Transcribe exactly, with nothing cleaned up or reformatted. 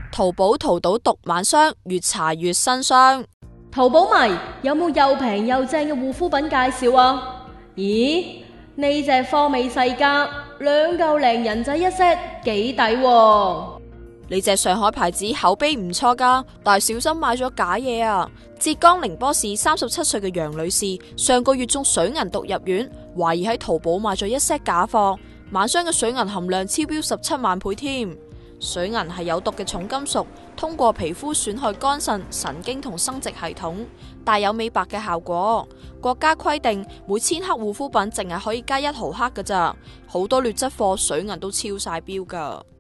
淘寶淘到毒晚霜，越查越新傷。 淘寶迷有冇又平又正嘅護膚品介紹啊？咦，呢隻科美世家兩嚿零人仔一 set， 幾抵喎！ 呢隻上海牌子口碑唔錯噶，但係小心買咗假嘢啊！浙江寧波市三十七歲嘅楊女士上個月中水銀毒入院，懷疑喺淘寶買咗一 set 假貨，晚霜嘅水銀含量超標十七萬倍添。水銀係有毒嘅重金屬，通過皮膚損害肝腎、神經同生殖系統，帶有美白嘅效果。國家規定每千克護膚品淨係可以加一毫克㗎咋，好多劣質貨水銀都超晒標噶。